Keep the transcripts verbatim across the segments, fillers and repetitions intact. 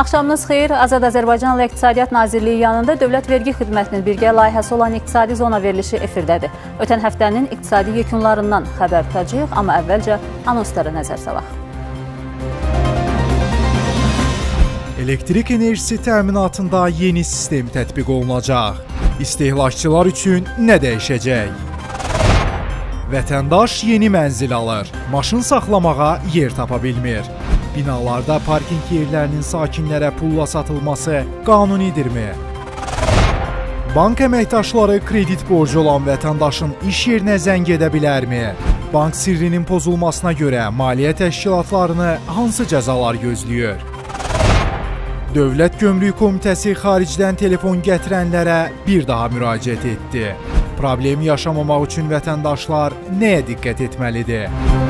Axşamınız xeyir. Azad Azərbaycanla İqtisadiyyat Nazirliyi yanında Dövlət Vergi Xidmətinin birgə layihəsi olan İqtisadi Zona verilişi efirdədir. Ötən həftənin iqtisadi yekunlarından xəbər tutacağıq, amma əvvəlcə anonslara nəzər salaq. Elektrik enerjisi təminatında yeni sistem tətbiq olunacaq. İstehlakçılar üçün nə dəyişəcək? Vətəndaş yeni mənzil alır, maşın saxlamağa yer tapa bilmir. Binalarda parking yerlərinin sakinlərə pulla satılması qanunidirmi? Bank əməkdaşları kredit borcu olan vətəndaşın iş yerinə zəng edə bilərmi? Bank sirrinin pozulmasına görə maliyyə təşkilatlarını hansı cəzalar gözləyir? Dövlət Gömrük Komitəsi xaricdən telefon gətirənlərə bir daha müraciət etdi. Problem yaşamamaq üçün vətəndaşlar nəyə diqqət etməlidir?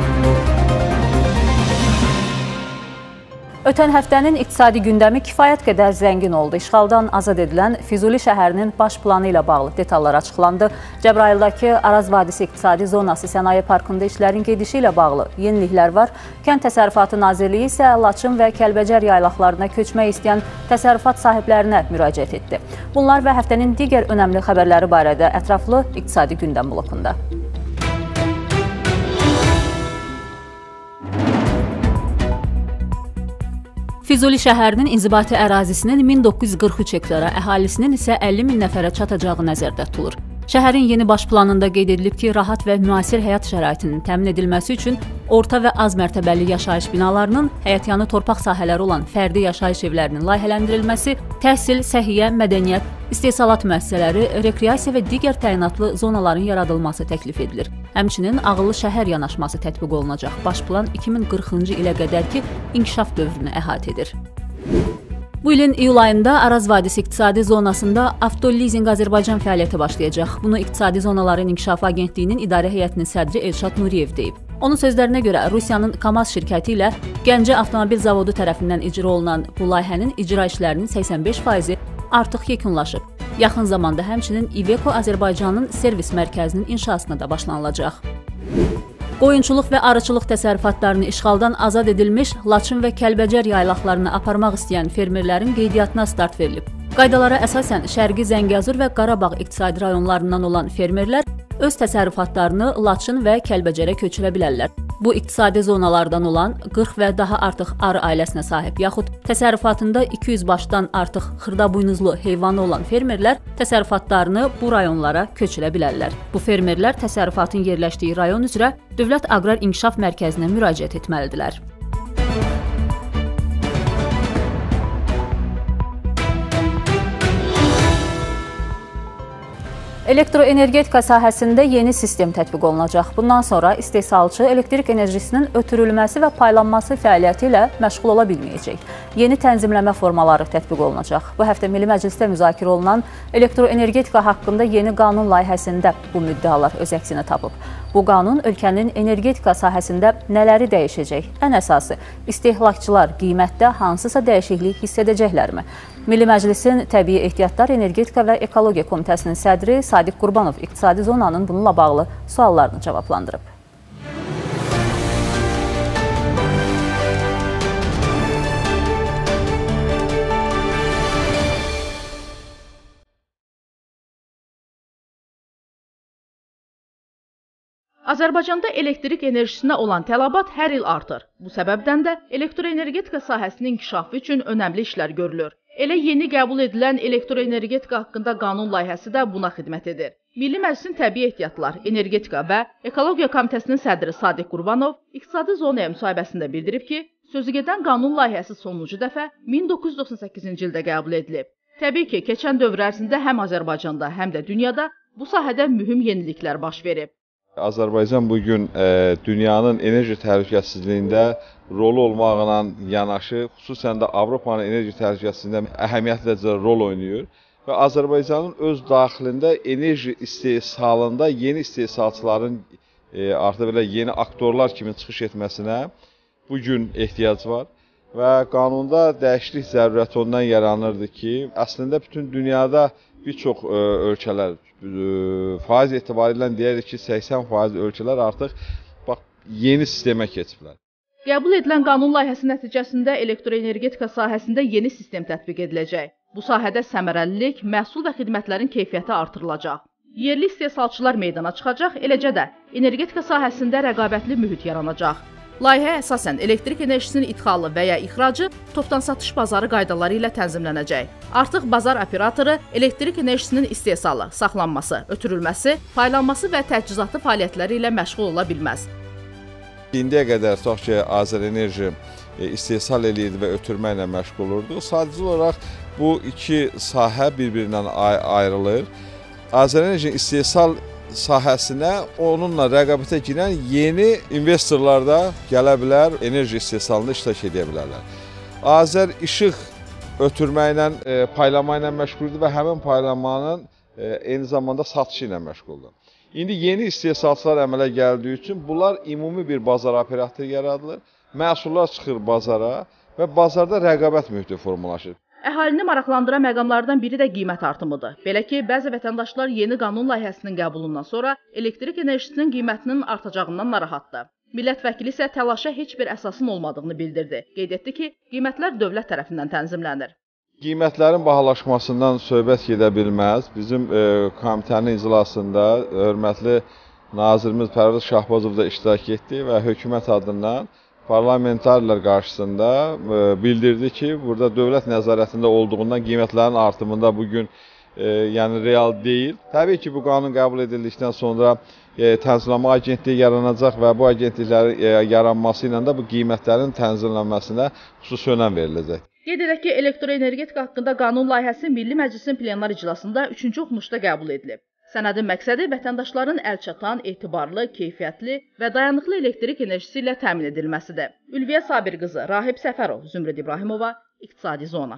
Ötən həftənin iqtisadi gündəmi kifayət qədər zəngin oldu. İşğaldan azad edilən Füzuli şəhərinin baş planı ilə bağlı detallar açıqlandı. Cəbrayıldakı Araz Vadisi İqtisadi Zonası Sənaye Parkında işlərin gedişi ilə bağlı yeniliklər var. Kənd Təsərrüfatı Nazirliyi isə Laçın və Kəlbəcər yaylaqlarına köçmək istəyən təsərrüfat sahiblərinə müraciət etdi. Bunlar və həftənin digər önəmli xəbərləri barədə ətraflı iqtisadi gündəm blokunda. Füzuli şəhərinin inzibati ərazisinin min doqquz yüz qırx üç hektara, əhalisinin isə əlli min nəfərə çatacağı nəzərdə tutulur. Şəhərin yeni baş planında qeyd edilib ki, rahat və müasir həyat şəraitinin təmin edilməsi üçün orta və az mərtəbəli yaşayış binalarının, həyətyanı torpaq sahələri olan fərdi yaşayış evlərinin layihələndirilməsi, təhsil, səhiyyə, mədəniyyət, istehsalat müəssisələri, rekreasiya və digər təyinatlı zonaların yaradılması təklif edilir. Həmçinin ağıllı şəhər yanaşması tətbiq olunacaq. Baş plan iki min qırxıncı ilə qədərki inkişaf dövrünü əhatə edir. Bu ilin iyul ayında Araz Vadisi İqtisadi Zonasında Avtolizing Azərbaycan fəaliyyəti başlayacaq. Bunu İqtisadi Zonaların İnkişafı Agentliyinin İdarə Heyətinin sədri Elşad Nuriyev deyib. Onun sözlərinə görə Rusiyanın KAMAZ şirkəti ilə Gəncə Avtomobil Zavodu tərəfindən icra olunan bu layihənin icra işlərinin səksən beş faizi artıq yekunlaşıb. Yaxın zamanda həmçinin İVECO Azərbaycanın servis mərkəzinin inşasına da başlanılacaq. Qoyunçuluq və arıçılıq təsərrüfatlarını işğaldan azad edilmiş Laçın və Kəlbəcər yaylaqlarını aparmaq istəyən fermerlərin qeydiyyatına start verilib. Qaydalara əsasən Şərqi Zəngəzur və Qarabağ iqtisadi rayonlarından olan fermerlər öz təsərrüfatlarını Laçın və Kəlbəcərə köçürə bilərlər. Bu iqtisadi zonalardan olan qırx və daha artıq arı ailəsinə sahib yaxud təsərrüfatında iki yüz başdan artıq xırdabuynuzlu heyvanı olan fermerlər təsərrüfatlarını bu rayonlara köçürə bilərlər. Bu fermerlər təsərrüfatın yerləşdiyi rayon üzrə Dövlət Aqrar İnkişaf Mərkəzinə müraciət etməlidirlər. Elektroenergetika sahəsində yeni sistem tətbiq olunacaq. Bundan sonra istehsalçı elektrik enerjisinin ötürülməsi və paylanması fəaliyyəti ilə məşğul ola bilməyəcək. Yeni tənzimləmə formaları tətbiq olunacaq. Bu həftə Milli Məclisdə müzakirə olunan elektroenergetika haqqında yeni qanun layihəsində bu müddəalar öz əksini tapıb. Bu qanun ölkənin energetika sahəsində nələri dəyişəcək? Ən əsası, istehlakçılar qiymətdə hansısa dəyişiklik hiss edəcəklərmi? Milli Məclisin Təbii Ehtiyatlar, Energetika və Ekologiya Komitəsinin sədri Sadiq Qurbanov İqtisadi Zonanın bununla bağlı suallarını cavablandırıb. Azərbaycanda elektrik enerjisinə olan tələbat hər il artır. Bu səbəbdən də elektroenergetika sahəsinin inkişafı üçün önəmli işlər görülür. Elə yeni qəbul edilən elektroenergetika haqqında qanun layihəsi də buna xidmət edir. Milli Məclisin Təbii Ehtiyatlar, Energetika və Ekologiya Komitəsinin sədri Sadiq Qurbanov İqtisadi Zonaya müsahibəsində bildirib ki, sözügedən qanun layihəsi sonuncu dəfə min doqquz yüz doxsan səkkizinci ildə qəbul edilib. Təbii ki, keçən dövr ərzində həm Azərbaycanda, həm də dünyada bu sahədə mühüm yeniliklər baş verib. Azərbaycan bugün e, dünyanın enerji təhlükəsizliyində rolu olmaqla yanaşı, xüsusən də Avropanın enerji təhlükəsizliyində əhəmiyyətli rol oynayır və Azərbaycanın öz daxilində enerji istehsalında yeni istehsalçıların e, artıq belə yeni aktorlar kimi çıxış etməsinə bugün ehtiyac var və qanunda dəyişiklik zərurəti ondan yaranırdı ki, əslində bütün dünyada bir çox e, ölkələr faiz etibarilə deyərik ki, səksən faiz ölkələr artıq bax, yeni sistemə keçiblər. Qəbul edilən qanun layihəsi nəticəsində elektroenergetika sahəsində yeni sistem tətbiq ediləcək. Bu sahədə səmərəlilik, məhsul və xidmətlərin keyfiyyəti artırılacaq. Yerli istehsalçılar meydana çıxacaq, eləcə də energetika sahəsində rəqabətli mühit yaranacaq. Layihə əsasən elektrik enerjisinin idxalı və ya ixracı topdan satış bazarı qaydaları ilə tənzimlənəcək. Artıq bazar operatoru elektrik enerjisinin istehsalı, saxlanması, ötürülməsi, paylanması və təchizatı fəaliyyətləri ilə məşğul ola bilməz. İndiyə qədər tutaq ki, Azərenerji istehsal eləyirdi və ötürmə ilə məşğul olurdu. Sadəcə olaraq bu iki sahə bir-birindən ayrılır. Azərenerji istehsal sahəsinə onunla rəqabətə girən yeni investorlar da gələ bilər, enerji istehsalında iştirak edə bilərlər. Azər İşıq ötürmə ilə, paylama ilə məşğuldur və həmin paylamanın eyni zamanda satışı ilə məşğuldur. İndi yeni istehsalçılar əmələ gəldiyi üçün bunlar ümumi bir bazar operatoru yaradılır, məhsullar çıxır bazara və bazarda rəqabət mühiti formalaşır. Əhalini maraqlandıran məqamlardan biri də qiymət artımıdır. Belə ki, bəzi vətəndaşlar yeni qanun layihəsinin qəbulundan sonra elektrik enerjisinin qiymətinin artacağından narahatdır. Millət vəkili isə təlaşa heç bir əsasın olmadığını bildirdi. Qeyd etdi ki, qiymətlər dövlət tərəfindən tənzimlənir. Qiymətlərin bahalaşmasından söhbət gedə bilməz. Bizim e, komitənin iclasında hörmətli nazirimiz Pərviz Şahbazov da iştirak etdi və hökumət adından parlamentarlar qarşısında e, bildirdi ki, burada dövlət nəzarətində olduğundan qiymətlərin artımında bugün e, yəni real deyil. Təbii ki, bu qanun qəbul edildikdən sonra e, tənzimləmə agentliyi yaranacaq və bu agentliklərin e, yaranması ilə də bu qiymətlərin tənzimlənməsinə xüsusi önəm veriləcək. Qeyd edək ki, elektroenergetika haqqında qanun layihəsi Milli Məclisin plenar iclasında üçüncü oxunuşda qəbul edilib. Sənədin məqsədi vətəndaşların əlçatan, etibarlı, keyfiyyətli və dayanıqlı elektrik enerjisi ilə təmin edilməsidir. Ülviyə Sabir qızı, Rahib Səfərov, Zümrüd İbrahimova, İqtisadi Zona.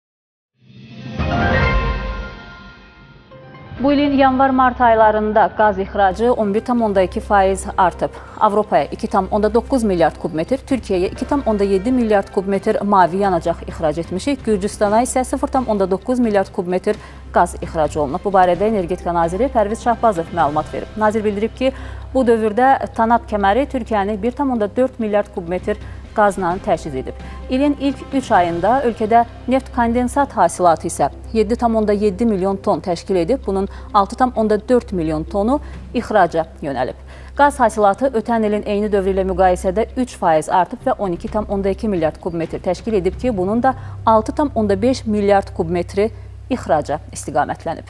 Bu ilin yanvar-mart aylarında qaz ixracı on bir tam onda iki faiz artıb. Avropaya iki tam onda doqquz milyard kub metr, Türkiyəyə iki tam onda yeddi milyard kub metr mavi yanacaq ixrac etmişik. Gürcüstana isə sıfır tam onda doqquz milyard kub metr qaz ixrac olunub. Bu barədə Energetika naziri Pərviz Şahbazov məlumat verib. Nazir bildirib ki, bu dövrdə Tanap kəməri Türkiyəni bir tam onda dörd milyard kub metr qazla təchiz edib. İlin ilk üç ayında ölkədə neft kondensat hasilatı isə yeddi tam onda yeddi milyon ton təşkil edib. Bunun altı tam onda dörd milyon tonu ixraca yönəlib. Qaz hasilatı ötən ilin eyni dövrü ilə müqayisədə üç faiz artıb və on iki tam onda iki milyard kub metr təşkil edib ki, bunun da altı tam onda beş milyard kub metri ixraca istiqamətlənib.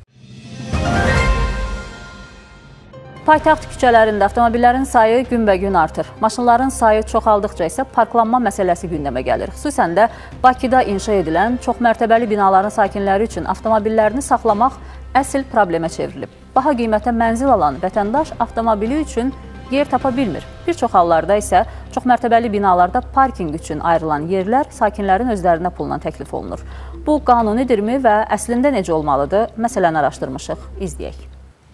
Paytaxt küçələrində avtomobillərin sayı günbəgün artır. Maşınların sayı çoxaldıqca isə parklanma məsələsi gündəmə gəlir. Xüsusən də Bakıda inşa edilən çoxmərtəbəli binaların sakinləri üçün avtomobillərini saxlamaq əsl problemə çevrilib. Baha qiymətə mənzil alan vətəndaş avtomobili üçün yer tapa bilmir. Bir çox hallarda isə çoxmərtəbəli binalarda parkinq üçün ayrılan yerlər sakinlərin özlərinə pulla təklif olunur. Bu qanunidirmi və əslində necə olmalıdır? Məsələni araşdırmışıq. İzləyək.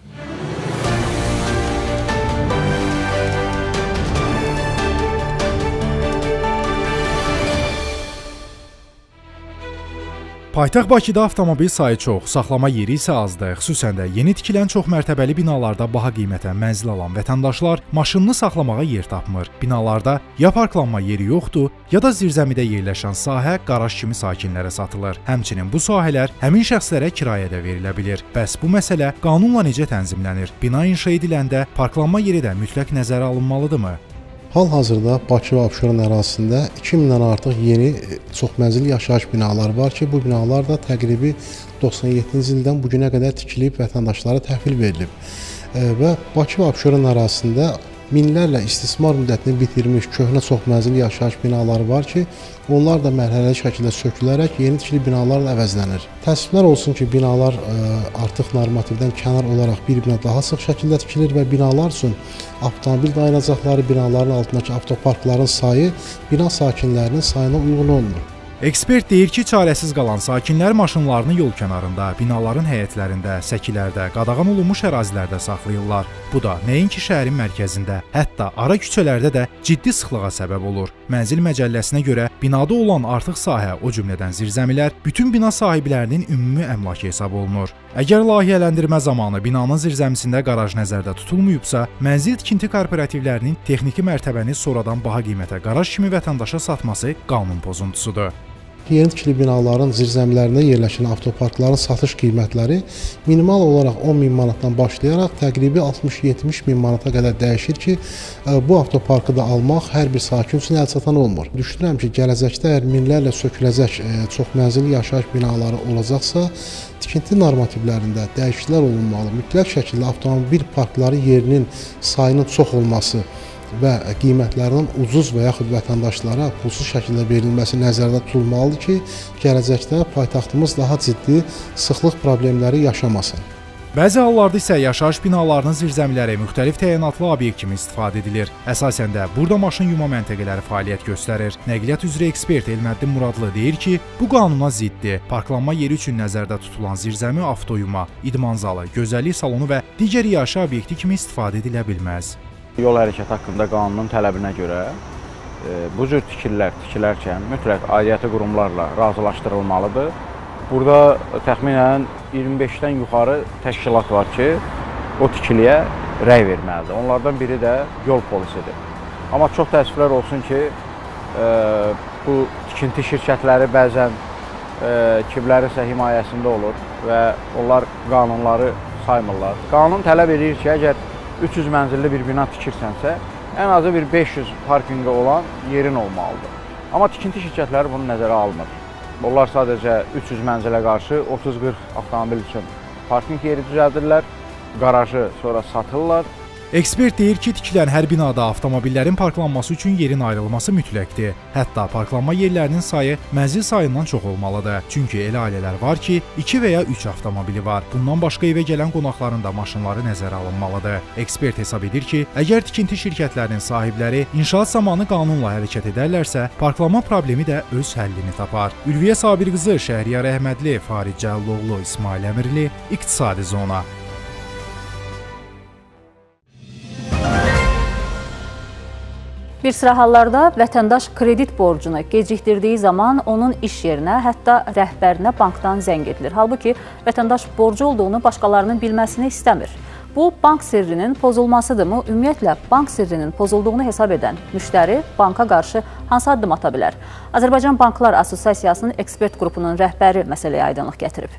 Paytaxt Bakıda avtomobil sayı çox, saxlama yeri isə azdır. Xüsusən də yeni tikilən çoxmərtəbəli binalarda baha qiymətə mənzil alan vətəndaşlar maşınını saxlamağa yer tapmır. Binalarda ya parklanma yeri yoxdur, ya da zirzəmidə yerləşən sahə qaraj kimi sakinlərə satılır. Həmçinin bu sahələr həmin şəxslərə kirayədə verilə bilir. Bəs bu məsələ qanunla necə tənzimlənir? Bina inşa ediləndə parklanma yeri də mütləq nəzərə alınmalıdırmı? Hal-hazırda Bakı və Abşeron ərazisində iki mindən artıq yeni çoxmənzilli yaşayış binaları var ki, bu binalar da təqribi doxsan yeddinci ildən bu günə qədər tikilib vətəndaşlara təhvil verilib. Və Bakı və Abşeron ərazisində minlərlə istismar müddətini bitirmiş köhnə çoxmənzilli yaşayış binaları var ki, onlar da mərhələli şəkildə sökülərək yeni tikili binalarla əvəzlənir. Təəssüflər olsun ki, binalar artıq normativdən kənar olaraq bir-birinə daha sıx şəkildə tikilir və binalar üçün avtomobil dayanacaqları, binaların altındakı avtoparkların sayı bina sakinlərinin sayına uyğun olmur. Ekspert deyir ki, çarəsiz qalan sakinlər maşınlarını yol kənarında, binaların həyətlərində, səkilərdə, qadağan olunmuş ərazilərdə saxlayırlar. Bu da nəinki şəhərin mərkəzində, hətta ara küçələrdə də ciddi sıxlığa səbəb olur. Mənzil məcəlləsinə görə binada olan artıq sahə, o cümlədən zirzəmilər, bütün bina sahiblərinin ümumi əmlakı hesab olunur. Əgər layihələndirmə zamanı binanın zirzəmisində qaraj nəzərdə tutulmayıbsa, mənzil tikinti kooperativlərinin texniki mərtəbəni sonradan baha qiymətə qaraj kimi vətəndaşa satması qanun pozuntusudur. Yeni tikili binaların zirzəmilərində yerləşən avtoparkların satış qiymətləri minimal olaraq on min manatdan başlayaraq təqribi altmış yetmiş min manata qədər dəyişir ki, bu avtoparkı da almaq hər bir sakin üçün əlçatan olmur. Düşünürəm ki, gələcəkdə əgər minlərlə söküləcək çoxmənzilli yaşayış binaları olacaqsa, tikinti normativlərində dəyişikliklər olunmalı. Mütləq şəkildə avtomobil parkları yerinin sayının çox olması və qiymətlərinin ucuz və yaxud vətəndaşlara pulsuz şəkildə verilməsi nəzərdə tutulmalıdır ki, gələcəkdə paytaxtımız daha ciddi sıxlıq problemləri yaşamasın. Bəzi hallarda isə yaşayış binalarının zirzəmiləri müxtəlif təyinatlı obyekt kimi istifadə edilir. Əsasən də burada maşın yuma məntəqələri fəaliyyət göstərir. Nəqliyyat üzrə ekspert Elməddin Muradlı deyir ki, bu qanuna ziddir. Parklanma yeri üçün nəzərdə tutulan zirzəmi avtoyuma, idman zalı, gözəllik salonu və digər yaşayış obyekti kimi istifadə edilə bilməz. Yol hərəkəti haqqında qanunun tələbinə görə bu cür tikililər tikilərkən mütləq aidiyyəti qurumlarla razılaşdırılmalıdır. Burada təxminən iyirmi beşdən yuxarı təşkilat var ki, o tikiliyə rəy verməlidir. Onlardan biri də yol polisidir. Amma çox təəssüflər olsun ki, bu tikinti şirkətləri bəzən kimlərinsə himayəsində olur və onlar qanunları saymırlar. Qanun tələb edir ki, əgər üç yüz mənzilli bir bina tikirsənsə, ən azı bir beş yüz parkinqə olan yerin olmalıdır. Amma tikinti şirkətləri bunu nəzərə almır. Onlar sadəcə üç yüz mənzilə qarşı otuz qırx avtomobil üçün parkinq yeri düzəldirlər, qarajı sonra satırlar. Ekspert deyir ki, tikilən hər binada avtomobillərin parklanması üçün yerin ayrılması mütləqdir. Hətta parklanma yerlərinin sayı mənzil sayından çox olmalıdır. Çünki elə ailələr var ki, iki və ya üç avtomobili var. Bundan başqa evə gələn qonaqların da maşınları nəzərə alınmalıdır. Ekspert hesab edir ki, əgər tikinti şirkətlərinin sahibləri inşaat zamanı qanunla hərəkət edərlərsə, parklanma problemi də öz həllini tapar. Ülviyə Sabir qızı, Şəhriyar Əhmədli, Farid Cəlloğlu, İsmail Əmirli, İqtisadi Zona. Bir sıra hallarda vətəndaş kredit borcunu gecikdirdiyi zaman onun iş yerinə, hətta rəhbərinə bankdan zəng edilir. Halbuki vətəndaş borcu olduğunu başqalarının bilməsini istəmir. Bu, bank sirrinin pozulmasıdırmı? Ümumiyyətlə, bank sirrinin pozulduğunu hesab edən müştəri banka qarşı hansı addım ata bilər? Azərbaycan Banklar Assosiasiyasının ekspert qrupunun rəhbəri məsələyə aydınlıq gətirib.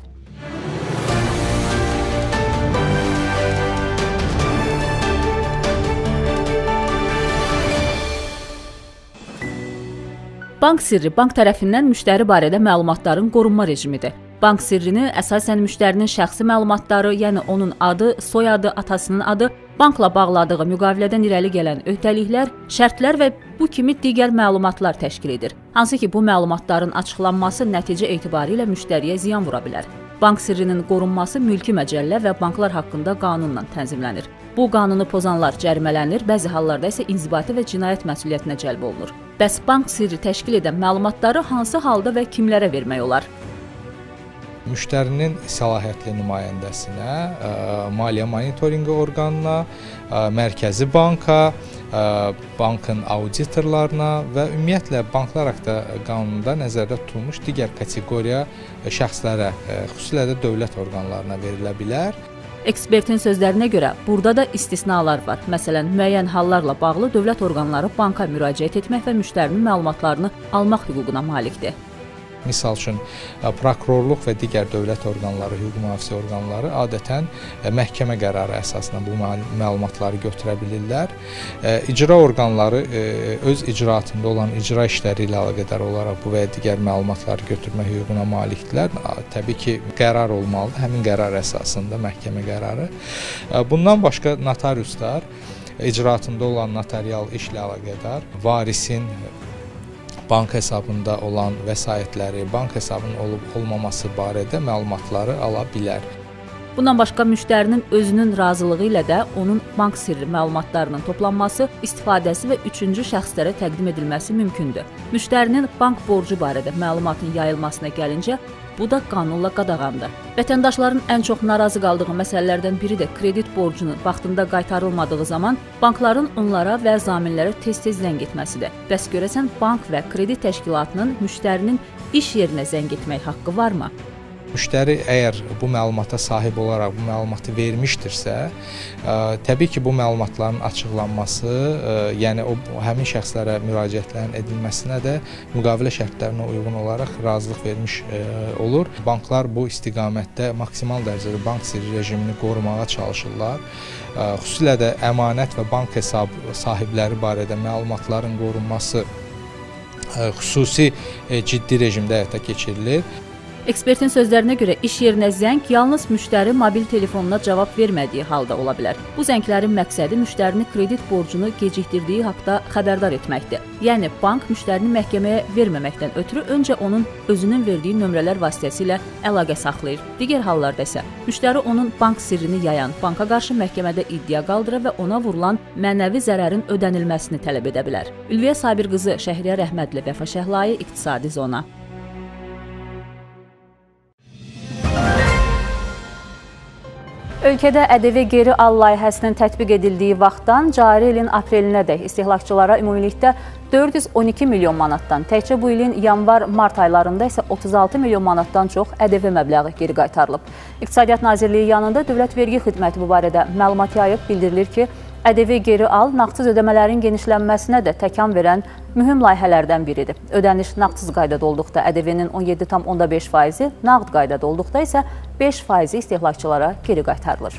Bank sirri bank tərəfindən müştəri barədə məlumatların qorunma rejimidir. Bank sirrini əsasən müştərinin şəxsi məlumatları, yəni onun adı, soyadı, atasının adı, bankla bağladığı müqavilədən irəli gələn öhdəliklər, şərtlər və bu kimi digər məlumatlar təşkil edir. Hansı ki, bu məlumatların açıqlanması nəticə etibarilə müştəriyə ziyan vura bilər. Bank sirrinin qorunması mülki məcəllə və banklar haqqında qanunla tənzimlənir. Bu qanunu pozanlar cərimələnir, bəzi hallarda isə inzibati və cinayət məsuliyyətinə cəlb olunur. Bəs bank sirri təşkil edən məlumatları hansı halda və kimlərə vermək olar? Müştərinin səlahiyyətli nümayəndəsinə, maliyyə monitorinqi orqanına, mərkəzi banka, bankın auditorlarına və ümumiyyətlə banklar haqqında qanununda nəzərdə tutulmuş digər kateqoriya şəxslərə, xüsusilə də dövlət orqanlarına verilə bilər. Ekspertin sözlərinə görə burada da istisnalar var. Məsələn, müəyyən hallarla bağlı dövlət orqanları banka müraciət etmək və müştərinin məlumatlarını almaq hüququna malikdir. Misal üçün, prokurorluq və digər dövlət orqanları, hüquq mühafizə orqanları adətən məhkəmə qərarı əsasında bu məlumatları götürə bilirlər. İcra orqanları öz icraatında olan icra işləri ilə əlaqədar olaraq bu və ya digər məlumatları götürmə hüququna malikdirlər. Təbii ki, qərar olmalıdır, həmin qərar əsasında məhkəmə qərarı. Bundan başqa notariuslar icraatında olan notarial işlə əlaqədar varisin bank hesabında olan vəsaitləri, bank hesabının olub-olmaması barədə məlumatları ala bilər. Bundan başqa müştərinin özünün razılığı ilə də onun bank sirri məlumatlarının toplanması, istifadəsi və üçüncü şəxslərə təqdim edilməsi mümkündür. Müştərinin bank borcu barədə məlumatın yayılmasına gəlincə, bu da qanunla qadağandır. Vətəndaşların ən çox narazı qaldığı məsələlərdən biri də kredit borcunun vaxtında qaytarılmadığı zaman bankların onlara və zaminlərə tez-tez zəng etməsidir. Bəs görəsən bank və kredit təşkilatının müştərinin iş yerinə zəng etmək haqqı varmı? Müştəri əgər bu məlumata sahib olaraq bu məlumatı vermişdirsə, ə, təbii ki, bu məlumatların açıqlanması, ə, yəni o həmin şəxslərə müraciətlərin edilməsinə də müqavilə şərtlərinə uyğun olaraq razılıq vermiş ə, olur. Banklar bu istiqamətdə maksimal dərəcədə bank sirri rejimini qorumağa çalışırlar. Ə, xüsusilə də əmanət və bank hesab sahibləri barədə məlumatların qorunması ə, xüsusi ə, ciddi rejimdə həyata keçirilir. Ekspertin sözlərinə görə iş yerinə zəng yalnız müştəri mobil telefonuna cavab vermədiyi halda ola bilər. Bu zənglərin məqsədi müştərini kredit borcunu gecikdirdiyi haqda xəbərdar etməkdir. Yəni bank müştərini məhkəməyə verməməkdən ötürü öncə onun özünün verdiyi nömrələr vasitəsilə əlaqə saxlayır. Digər hallarda isə müştəri onun bank sirrini yayan banka qarşı məhkəmədə iddia qaldıra və ona vurulan mənəvi zərərin ödənilməsini tələb edə bilər. Ülviyə Sabir qızı, Şəhriyə Rəhmətli, Vəfa Şəhlai, İqtisadi Zona. Ölkədə ƏDV geri al layihəsinin tətbiq edildiyi vaxtdan cari ilin aprelinədək istehlakçılara ümumilikdə dörd yüz on iki milyon manatdan, təkcə bu ilin yanvar-mart aylarında isə otuz altı milyon manatdan çox ƏDV məbləği geri qaytarılıb. İqtisadiyyat Nazirliyi yanında Dövlət Vergi Xidməti bu barədə məlumat yayıb, bildirilir ki, ƏDV geri al nağdsız ödəmələrin genişlənməsinə də təkan verən mühüm layihələrdən biridir. Ödəniş nağdsız qaydada olduqda ƏDV-nin on yeddi tam onda beş faizi, nağd qaydada olduqda isə beş faizi istehlakçılara geri qaytarılır.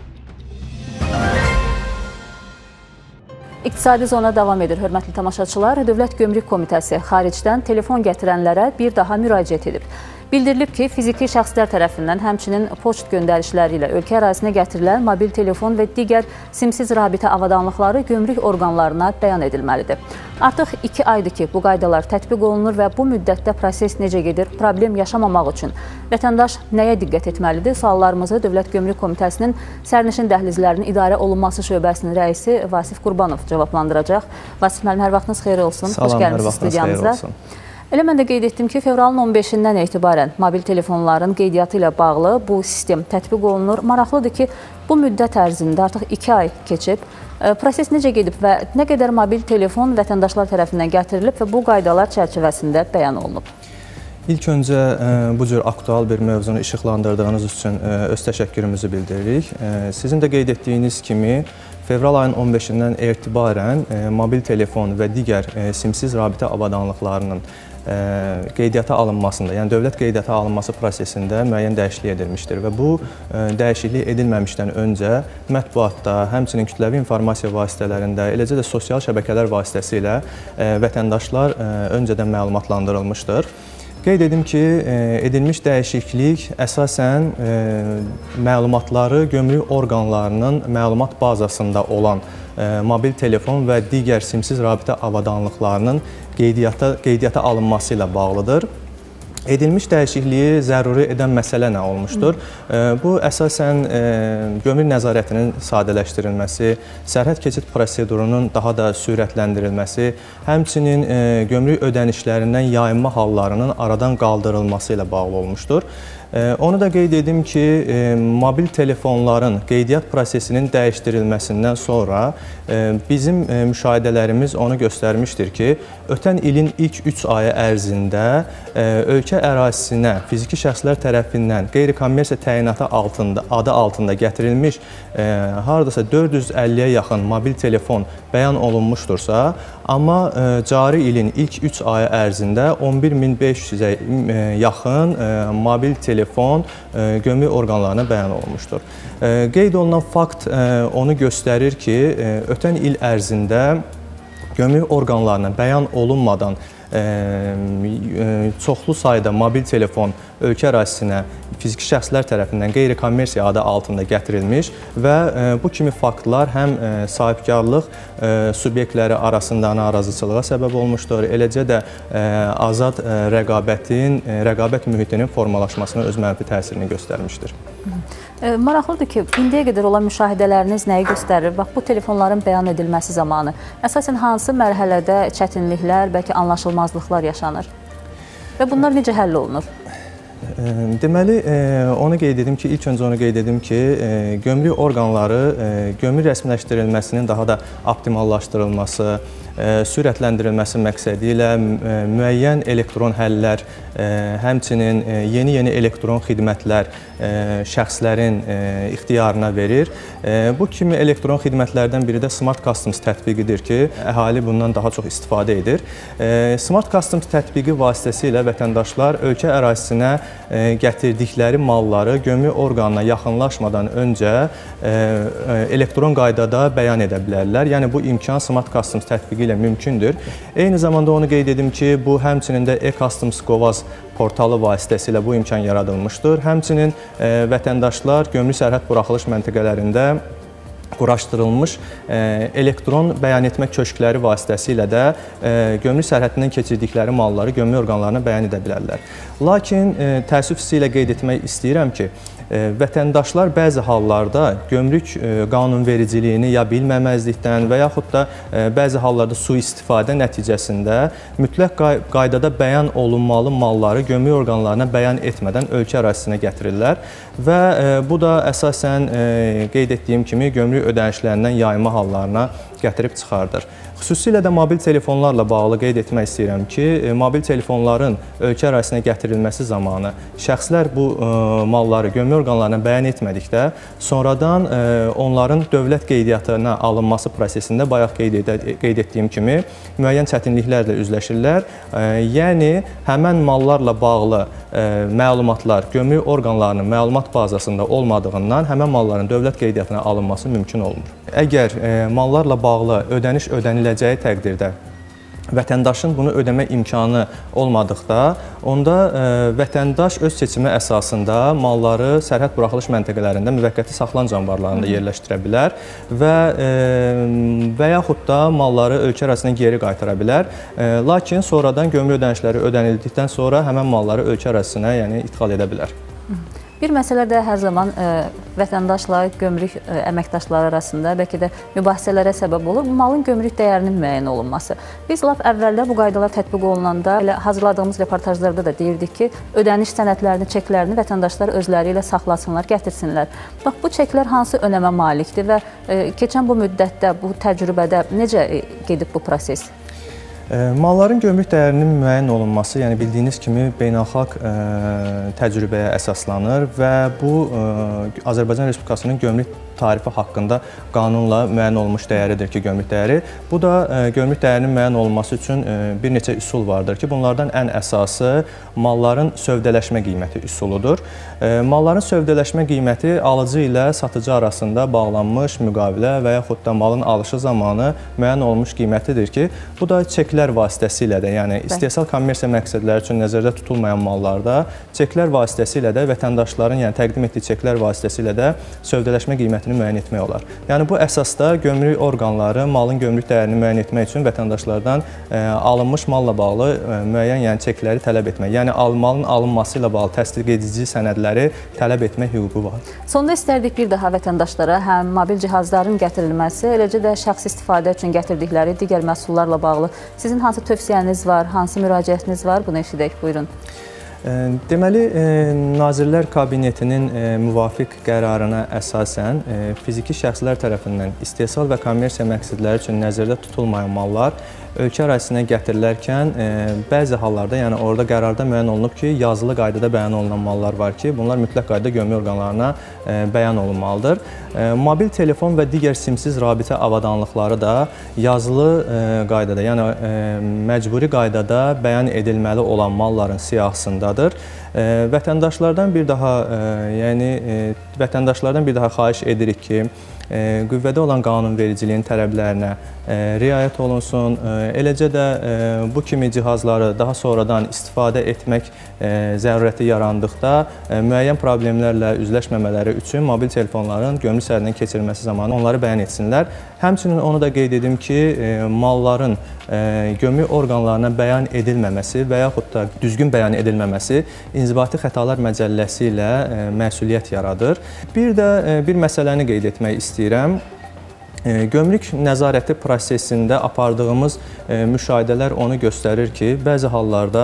İqtisadi Zona davam edir, hörmətli tamaşaçılar. Dövlət Gömrük Komitəsi xaricdən telefon gətirənlərə bir daha müraciət edib. Bildirilib ki, fiziki şəxslər tərəfindən həmçinin poçt göndərişləri ilə ölkə ərazisinə gətirilən mobil telefon və digər simsiz rabitə avadanlıqları gömrük orqanlarına bəyan edilməlidir. Artıq iki aydır ki, bu qaydalar tətbiq olunur və bu müddətdə proses necə gedir, problem yaşamamaq üçün vətəndaş nəyə diqqət etməlidir? Suallarımızı Dövlət Gömrük Komitəsinin sərnişin dəhlizlərinin idarə olunması şöbəsinin rəisi Vasif Qurbanov cavablandıracaq. Vasif müəllim, hər vaxtınız xeyir olsun. Salam, Xoş gəlmişsiniz studiyamıza. Elə mən də qeyd etdim ki, fevralın on beşindən etibarən mobil telefonların qeydiyyatı ilə bağlı bu sistem tətbiq olunur. Maraqlıdır ki, bu müddət ərzində artıq iki ay keçib. Proses necə gedib və nə qədər mobil telefon vətəndaşlar tərəfindən gətirilib və bu qaydalar çərçivəsində bəyan olunub? İlk öncə bu cür aktual bir mövzunu işıqlandırdığınız üçün öz təşəkkürümüzü bildiririk. Sizin də qeyd etdiyiniz kimi, fevral ayının on beşindən etibarən mobil telefon və digər simsiz rabitə avadanlıqlarının qeydiyyata alınmasında, yəni dövlət qeydiyyata alınması prosesində müəyyən dəyişiklik edilmişdir və bu dəyişiklik edilməmişdən öncə mətbuatda, həmçinin kütləvi informasiya vasitələrində, eləcə də sosial şəbəkələr vasitəsilə vətəndaşlar öncədən məlumatlandırılmışdır. Qeyd edim ki, edilmiş dəyişiklik əsasən məlumatları gömrük orqanlarının məlumat bazasında olan mobil telefon və digər simsiz rabitə avadanlıqlarının qeydiyyata, qeydiyyata alınması ilə bağlıdır. Edilmiş dəyişikliyi zəruri edən məsələ nə olmuşdur? Bu, əsasən gömrük nəzarətinin sadələşdirilməsi, sərhəd keçid prosedurunun daha da sürətləndirilməsi, həmçinin gömrük ödənişlərindən yayınma hallarının aradan qaldırılması ilə bağlı olmuşdur. Onu da qeyd edim ki, mobil telefonların qeydiyyat prosesinin dəyişdirilməsindən sonra bizim müşahidələrimiz onu göstərmişdir ki, ötən ilin ilk üç ayı ərzində ölkə ərazisinə fiziki şəxslər tərəfindən qeyri-kommersiya təyinatı altında, adı altında gətirilmiş hardasa dörd yüz əlliyə yaxın mobil telefon bəyan olunmuşdursa, amma cari ilin ilk üç ayı ərzində on bir min beş yüzə yaxın mobil telefon gömrük orqanlarına bəyan olunmuşdur. Qeyd olunan fakt onu göstərir ki, ötən il ərzində gömrük orqanlarına bəyan olunmadan çoxlu sayda mobil telefon ölkə ərazisinə fiziki şəxslər tərəfindən qeyri-kommersiya adı altında gətirilmiş və bu kimi faktlar həm sahibkarlıq subyektləri arasında narazıçılığa səbəb olmuşdur, eləcə də azad rəqabətin, rəqabət mühitinin formalaşmasına öz mənfi təsirini göstərmişdir. Maraqlıdır ki, indiyə qədər olan müşahidələriniz nəyi göstərir? Bax, bu telefonların bəyan edilməsi zamanı əsasən hansı mərhələdə çətinliklər, bəlkə anlaşılmazlıqlar yaşanır və bunlar necə həll olunur? Deməli, onu qeyd edim ki, ilk öncə onu qeyd edim ki, gömrük orqanları gömrük rəsmiləşdirilməsinin daha da optimallaşdırılması, sürətləndirilməsi məqsədi ilə müəyyən elektron həllər, həmçinin yeni-yeni elektron xidmətlər şəxslərin ixtiyarına verir. Bu kimi elektron xidmətlərdən biri də Smart Customs tətbiqidir ki, əhali bundan daha çox istifadə edir. Smart Customs tətbiqi vasitəsilə vətəndaşlar ölkə ərazisinə gətirdikləri malları gömrük orqanına yaxınlaşmadan öncə elektron qaydada bəyan edə bilərlər. Yəni, bu imkan Smart Customs tətbiqi ilə mümkündür. Eyni zamanda onu qeyd edim ki, bu həmçinin də e-Customs Qovaz portalı vasitəsilə bu imkan yaradılmışdır. Həmçinin vətəndaşlar gömrük sərhəd buraxılış məntəqələrində quraşdırılmış elektron bəyan etmə köşkləri vasitəsilə də gömrük sərhəddindən keçirdikləri malları gömrük orqanlarına bəyan edə bilərlər. Lakin təəssüf hissi ilə qeyd etmək istəyirəm ki, vətəndaşlar bəzi hallarda gömrük qanunvericiliyini ya bilməməzlikdən və yaxud da bəzi hallarda sui-istifadə nəticəsində mütləq qaydada bəyan olunmalı malları gömrük orqanlarına bəyan etmədən ölkə ərazisinə gətirirlər və bu da əsasən qeyd etdiyim kimi gömrük ödənişlərindən yayma hallarına gətirib çıxardır. Xüsusilə də mobil telefonlarla bağlı qeyd etmək istəyirəm ki, mobil telefonların ölkə ərazisinə gətirilməsi zamanı şəxslər bu malları gömrük orqanlarına bəyan etmədikdə, sonradan onların dövlət qeydiyyatına alınması prosesində bayaq qeyd etdiyim kimi müəyyən çətinliklərlə üzləşirlər. Yəni, həmən mallarla bağlı məlumatlar gömrük orqanlarının məlumat bazasında olmadığından həmən malların dövlət qeydiyyatına alınması mümkün olmur. Əgər mallarla bağlı ödəniş ödəniləcəyi təqdirdə vətəndaşın bunu ödəmə imkanı olmadıqda, onda vətəndaş öz seçimi əsasında malları sərhəd buraxılış məntəqələrində müvəqqəti saxlanıc anbarlarında yerləşdirə bilər və və yaxud da malları ölkə ərazisinə geri qaytara bilər. Lakin sonradan gömrük ödənişləri ödənildikdən sonra həmən malları ölkə ərazisinə, yəni idxal edə bilər. Bir məsələ də hər zaman ə, vətəndaşla gömrük ə, əməkdaşları arasında bəlkə də mübahisələrə səbəb olur. Malın gömrük dəyərinin müəyyən olunması. Biz lap əvvəldə bu qaydalar tətbiq olunanda elə hazırladığımız reportajlarda da deyirdik ki, ödəniş sənədlərini, çeklərini vətəndaşlar özləri ilə saxlasınlar, gətirsinlər. Bax, bu çeklər hansı önəmə malikdir və ə, keçən bu müddətdə, bu təcrübədə necə ə, gedib bu proses? Malların gömrük dəyərinin müəyyən olunması, yəni bildiyiniz kimi beynəlxalq ə, təcrübəyə əsaslanır və bu ə, Azərbaycan Respublikasının gömrük tarifi haqqında qanunla müəyyən olunmuş dəyəridir ki, gömrük dəyəri. Bu da ə, gömrük dəyərinin müəyyən olunması üçün ə, bir neçə üsul vardır ki, bunlardan ən əsası malların sövdələşmə qiyməti üsuludur. Ə, malların sövdələşmə qiyməti alıcı ilə satıcı arasında bağlanmış müqavilə və yaxud da malın alışı zamanı müəyyən olunmuş qiymətidir ki, bu da çeklər vasitəsilə də, yəni istehsal kommersiya məqsədləri üçün nəzərdə tutulmayan mallarda çeklər vasitəsilə də vətəndaşların, yəni təqdim etdiyi çeklər vasitəsilə də sövdələşmə qiymətini müəyyən etmək olar. Yəni bu əsasda gömrük orqanları malın gömrük dəyərini müəyyən etmək üçün vətəndaşlardan ə, alınmış malla bağlı ə, müəyyən yəni çekləri tələb etmək, yəni malın alınması ilə bağlı təsdiq edici sənədləri tələb etmək hüququ var. Sonda istərdik bir daha vətəndaşlara həm mobil cihazların gətirilməsi, eləcə də şəxsi istifadə üçün gətirdikləri digər məhsullarla bağlı sizin hansı tövsiyəniz var, hansı müraciətiniz var? Bunu eşidək, buyurun. Deməli, Nazirlər Kabinetinin müvafiq qərarına əsasən fiziki şəxslər tərəfindən istehsal və kommersiya məqsədləri üçün nəzərdə tutulmayan mallar ölkə ərazisinə gətirilərkən bəzi hallarda, yəni orada qərarda müəyyən olunub ki, yazılı qaydada bəyan olunan mallar var ki, bunlar mütləq qaydada gömrük orqanlarına bəyan olunmalıdır. Mobil telefon və digər simsiz rabitə avadanlıqları da yazılı qaydada, yəni məcburi qaydada bəyan edilməli olan malların siyahısındadır. Vətəndaşlardan bir daha, yəni vətəndaşlardan bir daha xahiş edirik ki, qüvvədə olan qanunvericiliyin tələblərinə riayət olunsun. Eləcə də bu kimi cihazları daha sonradan istifadə etmək zərurəti yarandıqda müəyyən problemlərlə üzləşməmələri üçün mobil telefonların gömrük sərhəddindən keçirilməsi zamanı onları bəyan etsinlər. Həmçinin onu da qeyd edim ki, malların gömrük orqanlarına bəyan edilməməsi və yaxud da düzgün bəyan edilməməsi İnzibati Xətalar Məcəlləsi ilə məsuliyyət yaradır. Bir də bir məsələni qeyd etmək istəyirəm. Gömrük nəzarəti prosesində apardığımız müşahidələr onu göstərir ki, bəzi hallarda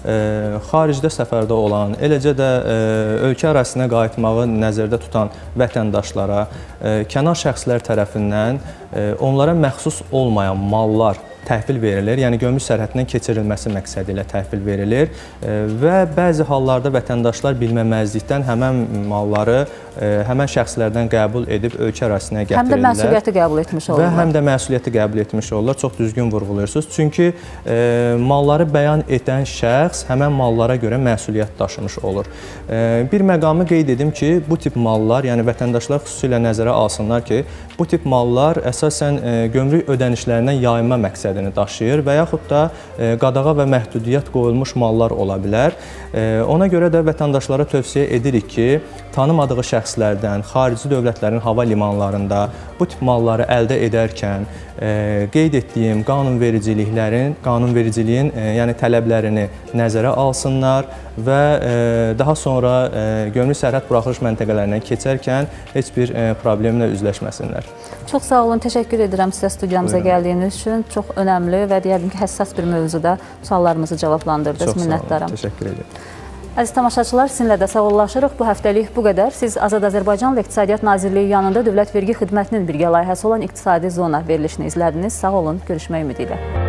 xaricdə səfərdə olan, eləcə də ölkə ərazisinə qayıtmağı nəzərdə tutan vətəndaşlara kənar şəxslər tərəfindən onlara məxsus olmayan mallar təhvil verilir, yəni gömrük sərhəddindən keçirilməsi məqsədi ilə təhvil verilir və bəzi hallarda vətəndaşlar bilməməzlikdən həmən malları həmən şəxslərdən qəbul edib ölkə ərazisinə gətirirlər. Həm də məsuliyyəti qəbul etmiş olurlar. Və həm də məsuliyyəti qəbul etmiş olurlar. Çox düzgün vurğulayırsınız. Çünki e, malları bəyan edən şəxs həmən mallara görə məsuliyyət daşımış olur. E, bir məqamı qeyd edim ki, bu tip mallar, yəni vətəndaşlar xüsusilə nəzərə alsınlar ki, bu tip mallar əsasən e, gömrük ödənişlərindən yayınma məqsədini daşıyır və yaxud da e, qadağa və məhdudiyyət qoyulmuş mallar ola bilər. E, ona görə də vətəndaşlara tövsiyə edirik ki, tanımadığı şəxslərdən, xarici dövlətlərin hava limanlarında bu tip malları əldə edərkən e, qeyd etdiyim qanunvericiliklərin, qanunvericiliyin e, yəni tələblərini nəzərə alsınlar və e, daha sonra e, gömrük sərhəd buraxılış məntəqələrindən keçərkən heç bir e, problemlə üzləşməsinlər. Çox sağ olun, təşəkkür edirəm sizə studiyamıza Buyurun. Gəldiyiniz üçün. Çox önəmli və deyərdim ki, həssas bir mövzuda suallarımızı cavablandırdınız. Çox Minnətdaram. Sağ olun, təşəkkür edirəm. Əziz tamaşaçılar, sizinlə də sağollaşırıq. Bu həftəlik bu qədər. Siz Azad Azərbaycanla İqtisadiyyat Nazirliyi yanında Dövlət Vergi Xidmətinin birgə layihəsi olan İqtisadi Zona verilişini izlədiniz. Sağ olun, görüşmək ümidi ilə.